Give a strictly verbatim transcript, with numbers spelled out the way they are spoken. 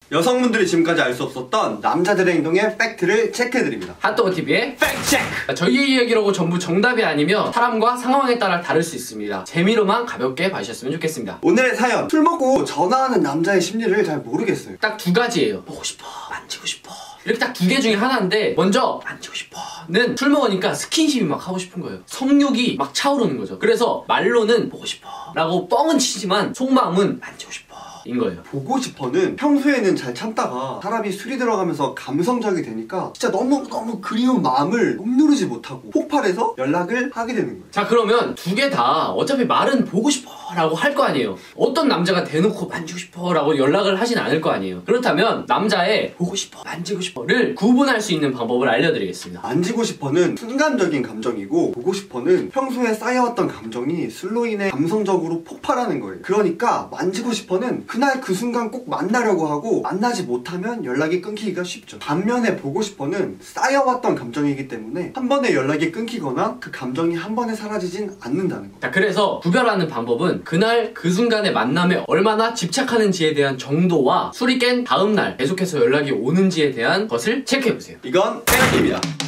여성분들이 지금까지 알 수 없었던 남자들의 행동의 팩트를 체크해드립니다. 핫도그티비의 팩트체크! 저희의 이야기라고 전부 정답이 아니며 사람과 상황에 따라 다를 수 있습니다. 재미로만 가볍게 봐주셨으면 좋겠습니다. 오늘의 사연, 술 먹고 전화하는 남자의 심리를 잘 모르겠어요. 딱 두 가지예요. 보고 싶어, 만지고 싶어, 이렇게 딱 두 개 중에 하나인데, 먼저 만지고 싶어는 술 먹으니까 스킨십이 막 하고 싶은 거예요. 성욕이 막 차오르는 거죠. 그래서 말로는 보고 싶어 라고 뻥은 치지만 속마음은 만지고 싶어 인 거예요. 보고 싶어는 평소에는 잘 참다가 사람이 술이 들어가면서 감성적이 되니까 진짜 너무너무 그리운 마음을 억누르지 못하고 폭발해서 연락을 하게 되는 거예요. 자, 그러면 두 개 다 어차피 말은 보고 싶어 라고 할 거 아니에요. 어떤 남자가 대놓고 만지고 싶어 라고 연락을 하진 않을 거 아니에요. 그렇다면 남자의 보고 싶어, 만지고 싶어를 구분할 수 있는 방법을 알려드리겠습니다. 만지고 싶어는 순간적인 감정이고, 보고 싶어는 평소에 쌓여왔던 감정이 술로 인해 감성적으로 폭발하는 거예요. 그러니까 만지고 싶어는 그날 그 순간 꼭 만나려고 하고, 만나지 못하면 연락이 끊기기가 쉽죠. 반면에 보고 싶어는 쌓여왔던 감정이기 때문에 한 번에 연락이 끊기거나 그 감정이 한 번에 사라지진 않는다는 거. 자, 그래서 구별하는 방법은 그날 그 순간의 만남에 얼마나 집착하는지에 대한 정도와 술이 깬 다음날 계속해서 연락이 오는지에 대한 것을 체크해보세요. 이건 테라피입니다.